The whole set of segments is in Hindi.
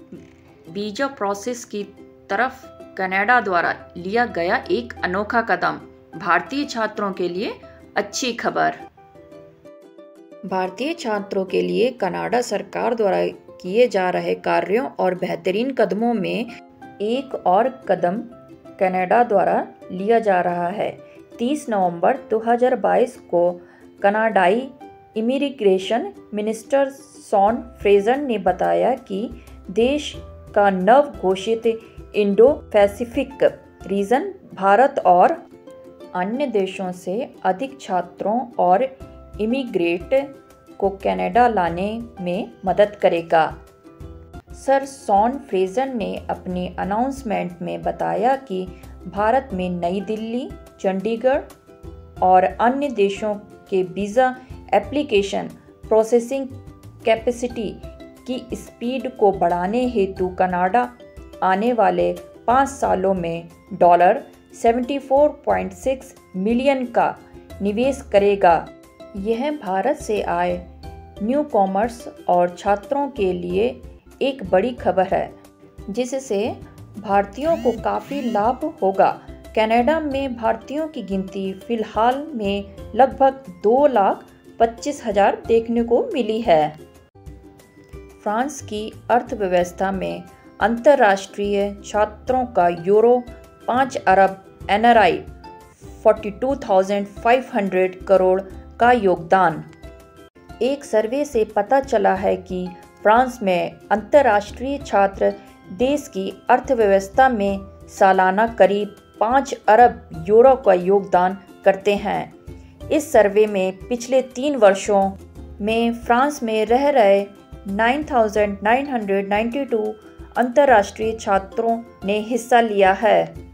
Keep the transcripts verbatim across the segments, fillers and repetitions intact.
वीजा प्रोसेस की तरफ कनाडा द्वारा लिया गया एक अनोखा कदम। भारतीय छात्रों के लिए अच्छी खबर। भारतीय छात्रों के लिए कनाडा सरकार द्वारा किए जा रहे कार्यों और बेहतरीन कदमों में एक और कदम कनाडा द्वारा लिया जा रहा है। तीस नवंबर दो हज़ार बाईस को कनाडाई इमिग्रेशन मिनिस्टर शॉन फ्रेजर ने बताया कि देश का नव घोषित इंडो पैसिफिक रीजन भारत और अन्य देशों से अधिक छात्रों और इमिग्रेट को कनाडा लाने में मदद करेगा। सर शॉन फ्रेजर ने अपने अनाउंसमेंट में बताया कि भारत में नई दिल्ली, चंडीगढ़ और अन्य देशों के वीज़ा एप्लीकेशन प्रोसेसिंग कैपेसिटी की स्पीड को बढ़ाने हेतु कनाडा आने वाले पाँच सालों में डॉलर चौहत्तर पॉइंट छह मिलियन का निवेश करेगा। यह भारत से आए न्यू कॉमर्स और छात्रों के लिए एक बड़ी खबर है, जिससे भारतीयों को काफ़ी लाभ होगा। कनाडा में भारतीयों की गिनती फिलहाल में लगभग दो लाख पच्चीस हजार देखने को मिली है। फ्रांस की अर्थव्यवस्था में अंतर्राष्ट्रीय छात्रों का यूरो पाँच अरब एन आर आई बयालीस हज़ार पाँच सौ करोड़ का योगदान। एक सर्वे से पता चला है कि फ्रांस में अंतर्राष्ट्रीय छात्र देश की अर्थव्यवस्था में सालाना करीब पाँच अरब यूरो का योगदान करते हैं। इस सर्वे में पिछले तीन वर्षों में फ्रांस में रह रहे नौ हज़ार नौ सौ बानवे अंतर्राष्ट्रीय छात्रों ने हिस्सा लिया है।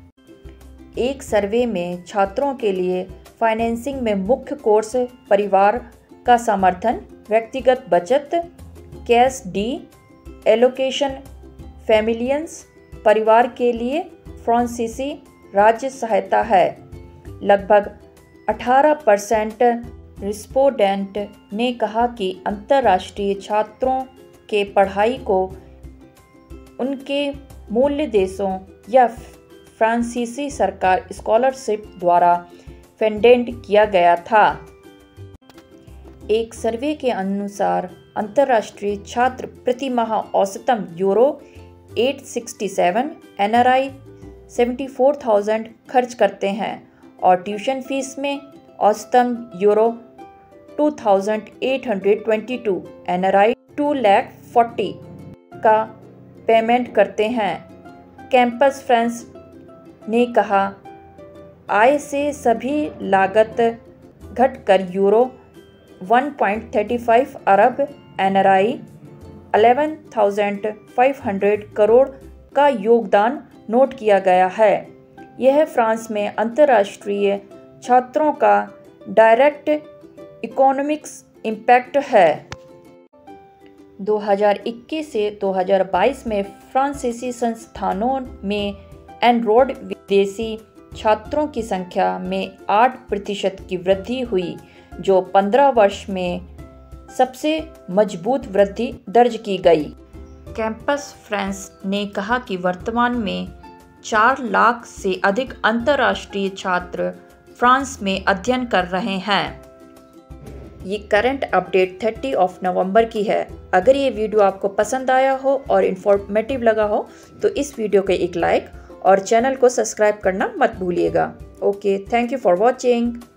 एक सर्वे में छात्रों के लिए फाइनेंसिंग में मुख्य कोर्स परिवार का समर्थन, व्यक्तिगत बचत, कैश डी एलोकेशन, फैमिलियंस परिवार के लिए फ्रांसीसी राज्य सहायता है। लगभग अठारह परसेंट रिस्पोंडेंट ने कहा कि अंतर्राष्ट्रीय छात्रों के पढ़ाई को उनके मूल देशों या फ्रांसीसी सरकार स्कॉलरशिप द्वारा फंडेड किया गया था। एक सर्वे के अनुसार अंतर्राष्ट्रीय छात्र प्रति माह औसतन यूरो आठ सौ सरसठ एन आर आई चौहत्तर हज़ार खर्च करते हैं और ट्यूशन फीस में औसतन यूरो दो हज़ार आठ सौ बाईस एन आर आई दो लाख चालीस का पेमेंट करते हैं। कैंपस फ्रेंड्स ने कहा, आय से सभी लागत घटकर यूरो एक पॉइंट तीन पाँच अरब एन आर आई ग्यारह हज़ार पाँच सौ करोड़ का योगदान नोट किया गया है। यह फ्रांस में अंतर्राष्ट्रीय छात्रों का डायरेक्ट इकोनॉमिक्स इम्पैक्ट है। दो हज़ार इक्कीस से दो हज़ार बाईस में फ्रांसीसी संस्थानों में एनरोल्ड विदेशी छात्रों की संख्या में आठ प्रतिशत की वृद्धि हुई, जो पंद्रह वर्ष में सबसे मजबूत वृद्धि दर्ज की गई। कैंपस फ्रेंड्स ने कहा कि वर्तमान में चार लाख से अधिक अंतर्राष्ट्रीय छात्र फ्रांस में अध्ययन कर रहे हैं। ये करंट अपडेट तीस ऑफ नवंबर की है। अगर ये वीडियो आपको पसंद आया हो और इन्फॉर्मेटिव लगा हो तो इस वीडियो को एक लाइक और चैनल को सब्सक्राइब करना मत भूलिएगा। Okay, thank you for watching.